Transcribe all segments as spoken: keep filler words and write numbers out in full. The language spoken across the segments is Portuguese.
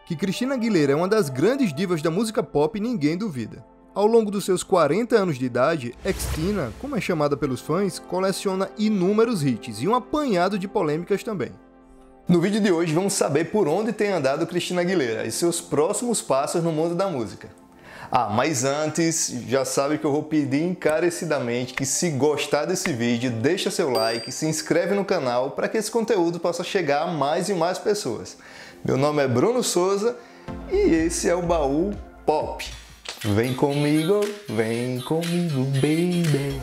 Que Christina Aguilera é uma das grandes divas da música pop, ninguém duvida. Ao longo dos seus quarenta anos de idade, Xtina, como é chamada pelos fãs, coleciona inúmeros hits e um apanhado de polêmicas também. No vídeo de hoje vamos saber por onde tem andado Christina Aguilera e seus próximos passos no mundo da música. Ah, mas antes, já sabe que eu vou pedir encarecidamente que, se gostar desse vídeo, deixa seu like, se inscreve no canal para que esse conteúdo possa chegar a mais e mais pessoas. Meu nome é Bruno Souza e esse é o Baú Pop. Vem comigo, vem comigo, baby.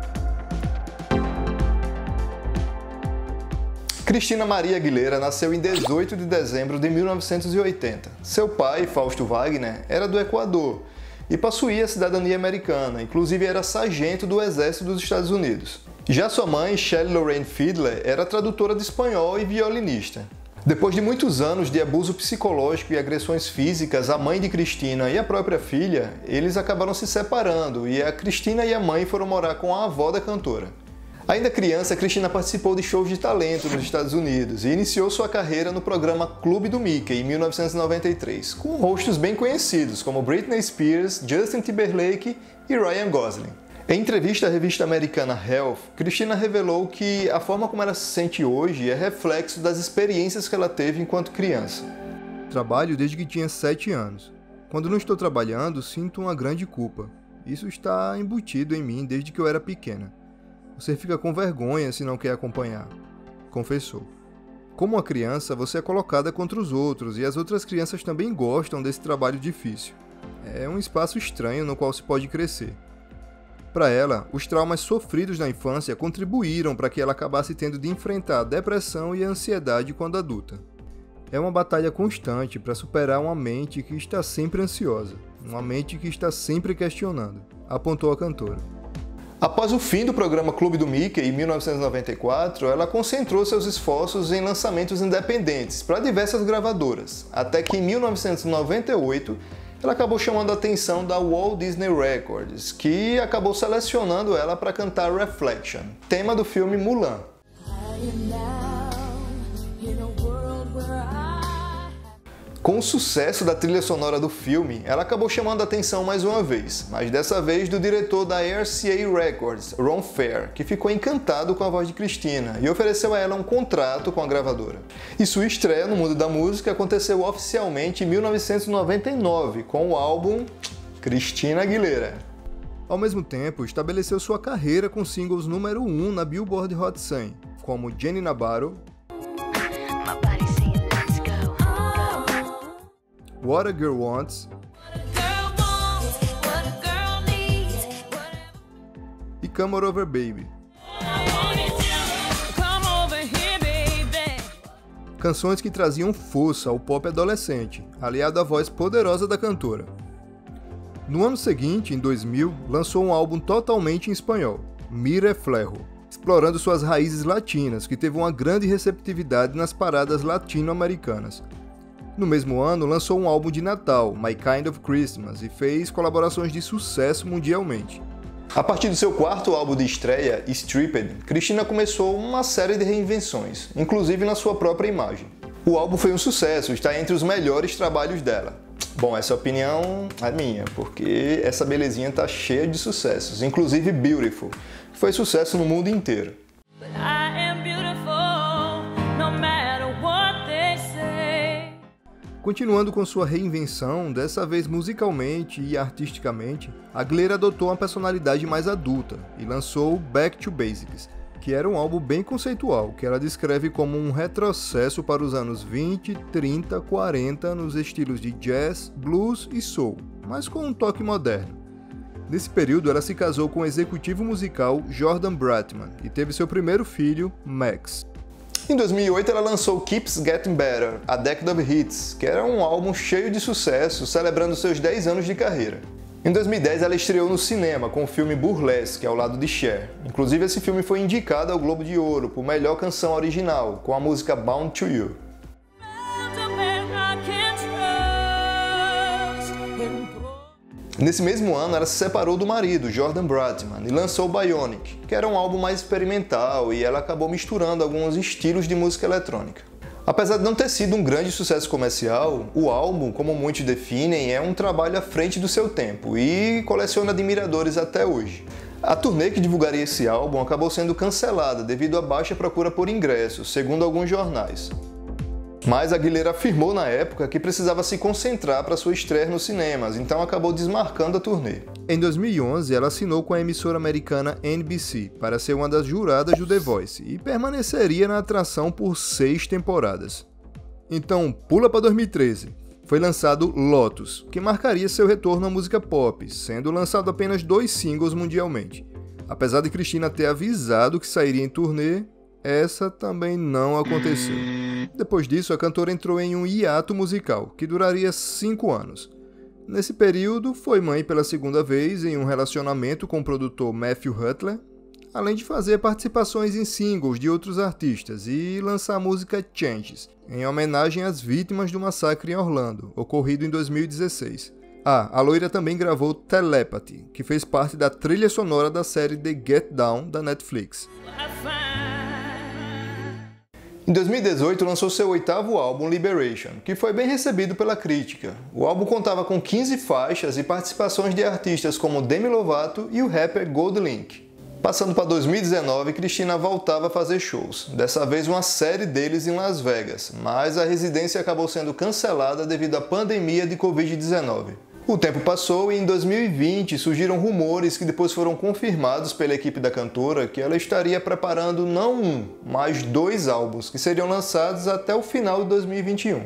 Christina Maria Aguilera nasceu em dezoito de dezembro de mil novecentos e oitenta. Seu pai, Fausto Wagner, era do Equador e possuía a cidadania americana, inclusive era sargento do Exército dos Estados Unidos. Já sua mãe, Shelley Lorraine Fiedler, era tradutora de espanhol e violinista. Depois de muitos anos de abuso psicológico e agressões físicas, a mãe de Christina e a própria filha, eles acabaram se separando e a Christina e a mãe foram morar com a avó da cantora. Ainda criança, Christina participou de shows de talento nos Estados Unidos e iniciou sua carreira no programa Clube do Mickey em mil novecentos e noventa e três, com rostos bem conhecidos como Britney Spears, Justin Timberlake e Ryan Gosling. Em entrevista à revista americana Health, Christina revelou que a forma como ela se sente hoje é reflexo das experiências que ela teve enquanto criança. Trabalho desde que tinha sete anos. Quando não estou trabalhando, sinto uma grande culpa. Isso está embutido em mim desde que eu era pequena. Você fica com vergonha se não quer acompanhar, confessou. Como uma criança, você é colocada contra os outros e as outras crianças também gostam desse trabalho difícil. É um espaço estranho no qual se pode crescer. Para ela, os traumas sofridos na infância contribuíram para que ela acabasse tendo de enfrentar a depressão e a ansiedade quando adulta. É uma batalha constante para superar uma mente que está sempre ansiosa, uma mente que está sempre questionando, apontou a cantora. Após o fim do programa Clube do Mickey, em mil novecentos e noventa e quatro, ela concentrou seus esforços em lançamentos independentes para diversas gravadoras, até que em mil novecentos e noventa e oito ela acabou chamando a atenção da Walt Disney Records, que acabou selecionando ela para cantar Reflection, tema do filme Mulan. Com o sucesso da trilha sonora do filme, ela acabou chamando a atenção mais uma vez, mas dessa vez do diretor da R C A Records, Ron Fair, que ficou encantado com a voz de Christina e ofereceu a ela um contrato com a gravadora. E sua estreia no mundo da música aconteceu oficialmente em mil novecentos e noventa e nove, com o álbum Christina Aguilera. Ao mesmo tempo, estabeleceu sua carreira com singles número um na Billboard Hot cem, como Jenny Navarro, What a Girl Wants e Come On Over Baby. Canções que traziam força ao pop adolescente, aliado à voz poderosa da cantora. No ano seguinte, em dois mil, lançou um álbum totalmente em espanhol, Mi Reflejo, explorando suas raízes latinas, que teve uma grande receptividade nas paradas latino-americanas. No mesmo ano, lançou um álbum de Natal, My Kind of Christmas, e fez colaborações de sucesso mundialmente. A partir do seu quarto álbum de estreia, Stripped, Christina começou uma série de reinvenções, inclusive na sua própria imagem. O álbum foi um sucesso, está entre os melhores trabalhos dela. Bom, essa opinião é minha, porque essa belezinha tá cheia de sucessos, inclusive Beautiful, que foi sucesso no mundo inteiro. Continuando com sua reinvenção, dessa vez musicalmente e artisticamente, Aguilera adotou uma personalidade mais adulta e lançou Back to Basics, que era um álbum bem conceitual, que ela descreve como um retrocesso para os anos vinte, trinta, quarenta nos estilos de jazz, blues e soul, mas com um toque moderno. Nesse período, ela se casou com o executivo musical Jordan Bratman e teve seu primeiro filho, Max. Em dois mil e oito, ela lançou Keeps Getting Better, A Decade of Hits, que era um álbum cheio de sucesso, celebrando seus dez anos de carreira. Em dois mil e dez, ela estreou no cinema com o filme Burlesque, ao lado de Cher. Inclusive, esse filme foi indicado ao Globo de Ouro por melhor canção original, com a música Bound to You. Nesse mesmo ano, ela se separou do marido, Jordan Bratman, e lançou Bionic, que era um álbum mais experimental e ela acabou misturando alguns estilos de música eletrônica. Apesar de não ter sido um grande sucesso comercial, o álbum, como muitos definem, é um trabalho à frente do seu tempo e coleciona admiradores até hoje. A turnê que divulgaria esse álbum acabou sendo cancelada devido à baixa procura por ingressos, segundo alguns jornais. Mas Aguilera afirmou na época que precisava se concentrar para sua estreia nos cinemas, então acabou desmarcando a turnê. Em dois mil e onze, ela assinou com a emissora americana N B C para ser uma das juradas do The Voice e permaneceria na atração por seis temporadas. Então, pula para dois mil e treze. Foi lançado Lotus, que marcaria seu retorno à música pop, sendo lançado apenas dois singles mundialmente. Apesar de Cristina ter avisado que sairia em turnê, essa também não aconteceu. Depois disso, a cantora entrou em um hiato musical, que duraria cinco anos. Nesse período, foi mãe pela segunda vez em um relacionamento com o produtor Matthew Huttler, além de fazer participações em singles de outros artistas e lançar a música Changes, em homenagem às vítimas do massacre em Orlando, ocorrido em dois mil e dezesseis. Ah, a loira também gravou Telepathy, que fez parte da trilha sonora da série The Get Down da Netflix. Em dois mil e dezoito, lançou seu oitavo álbum, Liberation, que foi bem recebido pela crítica. O álbum contava com quinze faixas e participações de artistas como Demi Lovato e o rapper GoldLink. Passando para dois mil e dezenove, Cristina voltava a fazer shows, dessa vez uma série deles em Las Vegas, mas a residência acabou sendo cancelada devido à pandemia de covid dezenove. O tempo passou e em dois mil e vinte surgiram rumores que depois foram confirmados pela equipe da cantora que ela estaria preparando não um, mas dois álbuns que seriam lançados até o final de dois mil e vinte e um.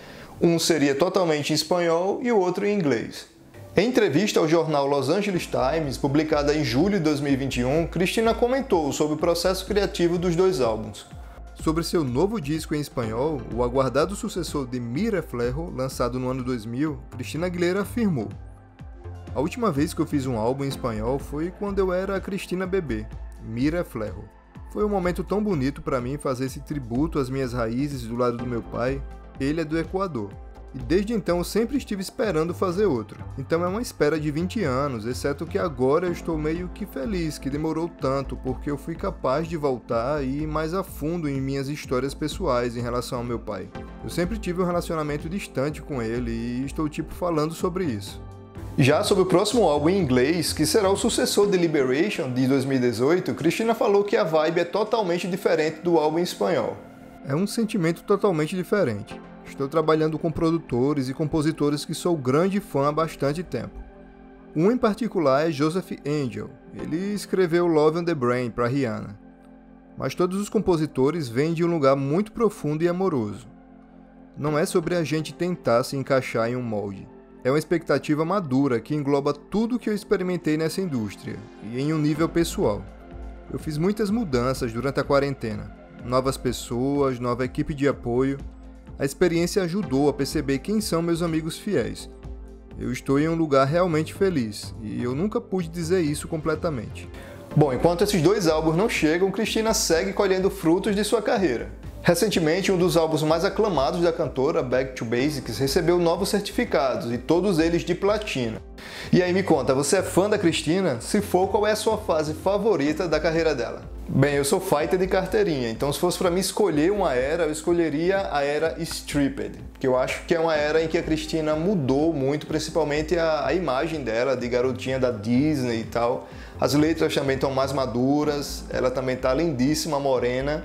Um seria totalmente em espanhol e o outro em inglês. Em entrevista ao jornal Los Angeles Times, publicada em julho de dois mil e vinte e um, Cristina comentou sobre o processo criativo dos dois álbuns. Sobre seu novo disco em espanhol, o aguardado sucessor de Mi Reflejo, lançado no ano dois mil, Cristina Aguilera afirmou: "A última vez que eu fiz um álbum em espanhol foi quando eu era a Cristina bebê, Mi Reflejo. Foi um momento tão bonito para mim fazer esse tributo às minhas raízes do lado do meu pai. Ele é do Equador. E desde então eu sempre estive esperando fazer outro. Então é uma espera de vinte anos, exceto que agora eu estou meio que feliz que demorou tanto, porque eu fui capaz de voltar e ir mais a fundo em minhas histórias pessoais em relação ao meu pai. Eu sempre tive um relacionamento distante com ele e estou tipo falando sobre isso." Já sobre o próximo álbum em inglês, que será o sucessor de Liberation de dois mil e dezoito, Cristina falou que a vibe é totalmente diferente do álbum em espanhol. "É um sentimento totalmente diferente. Estou trabalhando com produtores e compositores que sou grande fã há bastante tempo. Um em particular é Joseph Angel. Ele escreveu Love on the Brain para Rihanna. Mas todos os compositores vêm de um lugar muito profundo e amoroso. Não é sobre a gente tentar se encaixar em um molde. É uma expectativa madura que engloba tudo que eu experimentei nessa indústria, e em um nível pessoal. Eu fiz muitas mudanças durante a quarentena. Novas pessoas, nova equipe de apoio. A experiência ajudou a perceber quem são meus amigos fiéis. Eu estou em um lugar realmente feliz, e eu nunca pude dizer isso completamente." Bom, enquanto esses dois álbuns não chegam, Cristina segue colhendo frutos de sua carreira. Recentemente, um dos álbuns mais aclamados da cantora, Back to Basics, recebeu novos certificados, e todos eles de platina. E aí me conta, você é fã da Cristina? Se for, qual é a sua fase favorita da carreira dela? Bem, eu sou fighter de carteirinha, então se fosse para mim escolher uma era, eu escolheria a era Stripped, que eu acho que é uma era em que a Cristina mudou muito, principalmente a, a imagem dela de garotinha da Disney e tal. As letras também estão mais maduras, ela também tá lindíssima, morena.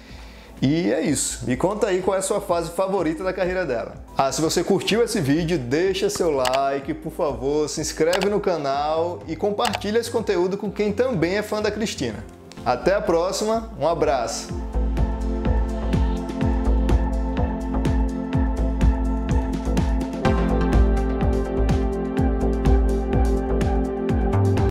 E é isso. Me conta aí qual é a sua fase favorita da carreira dela. Ah, se você curtiu esse vídeo, deixa seu like, por favor, se inscreve no canal e compartilha esse conteúdo com quem também é fã da Cristina. Até a próxima, um abraço!